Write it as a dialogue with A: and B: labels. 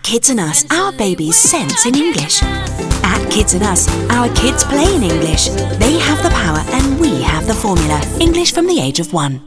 A: Kids and Us, our babies sense in English. At Kids and Us, our kids play in English. They have the power and we have the formula. English from the age of 1.